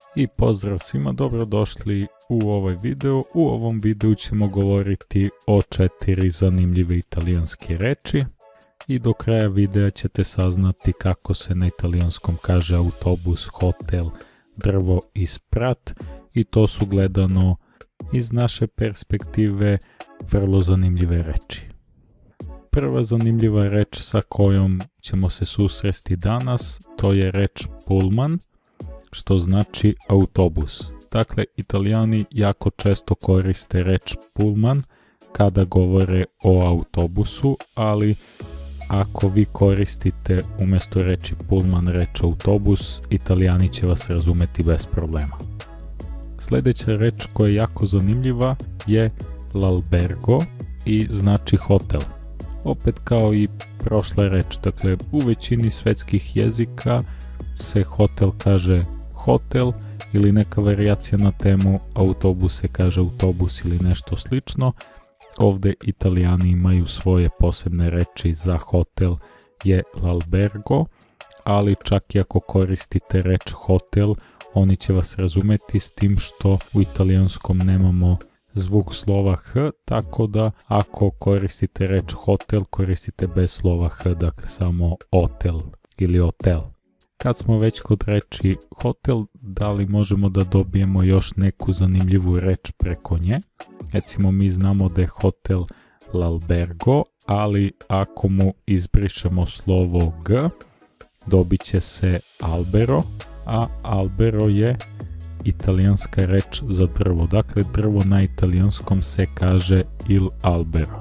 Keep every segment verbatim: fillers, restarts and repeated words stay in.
I pozdrav svima, dobrodošli u ovaj video. U ovom videu ćemo govoriti o četiri zanimljive italijanske reči i do kraja videa ćete saznati kako se na italijanskom kaže autobus, hotel, drvo i sprat, i to su gledano iz naše perspektive vrlo zanimljive reči. Prva zanimljiva reč sa kojom ćemo se susresti danas, to je reč pullman, što znači autobus. Dakle, Italijani jako često koriste reč pullman kada govore o autobusu, ali ako vi koristite umjesto reči pullman reč autobus, Italijani će vas razumeti bez problema. Sljedeća reč koja je jako zanimljiva je l'albergo i znači hotel. Opet kao i prošla reč, dakle u većini svetskih jezika se hotel kaže hotel ili neka varijacija na temu autobus se kaže autobus ili nešto slično. Ovdje Italijani imaju svoje posebne reči za hotel je l'albergo, ali čak i ako koristite reč hotel, oni će vas razumeti, s tim što u italijanskom nemamo zvuk slova h, tako da ako koristite reč hotel, koristite bez slova h, dakle samo hotel ili hotel. Kad smo već kod reči hotel, da li možemo da dobijemo još neku zanimljivu reč preko nje? Recimo, mi znamo da je hotel l'albergo, ali ako mu izbrišemo slovo g, dobit će se albero, a albero je italijanska reč za drvo. Dakle, drvo na italijanskom se kaže il albero.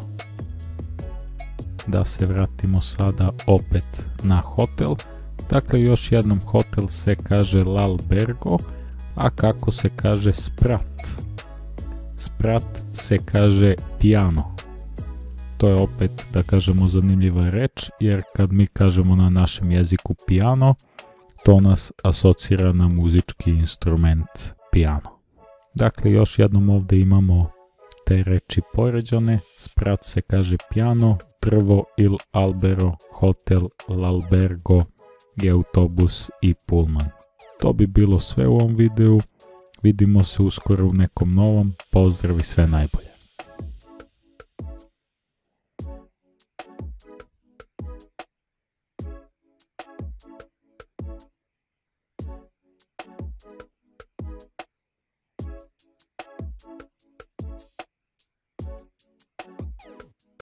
Da se vratimo sada opet na hotel. Dakle, još jednom, hotel se kaže l'albergo, a kako se kaže sprat? Sprat se kaže piano. To je opet, da kažemo, zanimljiva reč, jer kad mi kažemo na našem jeziku piano, to nas asocira na muzički instrument piano. Dakle, još jednom ovdje imamo te reči poređane. Sprat se kaže piano, drvo il albero, hotel, l'albergo i autobus i pullman. To bi bilo sve u ovom videu. Vidimo se uskoro u nekom novom. Pozdrav i sve najbolje.